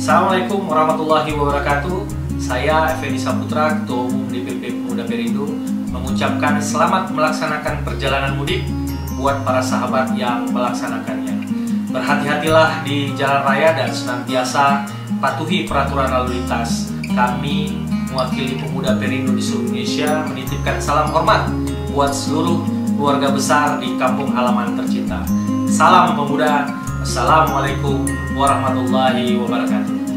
Assalamualaikum warahmatullahi wabarakatuh. Saya Effendi Saputra, Ketua Umum DPP Pemuda Perindo, mengucapkan selamat melaksanakan perjalanan mudik buat para sahabat yang melaksanakannya. Berhati-hatilah di jalan raya dan senantiasa patuhi peraturan lalu lintas. Kami mewakili Pemuda Perindo di seluruh Indonesia menitipkan salam hormat buat seluruh keluarga besar di kampung halaman tercinta. Salam pemuda. Assalamualaikum warahmatullahi wabarakatuh.